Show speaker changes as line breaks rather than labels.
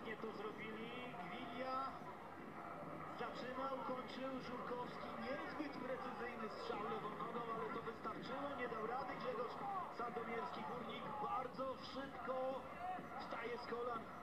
Pięknie to zrobili. Gwilia zaczynał, kończył. Żurkowski niezbyt precyzyjny strzał lewą nogą, ale to wystarczyło. Nie dał rady Grzegorz Sandomierski. Górnik bardzo szybko wstaje z kolan.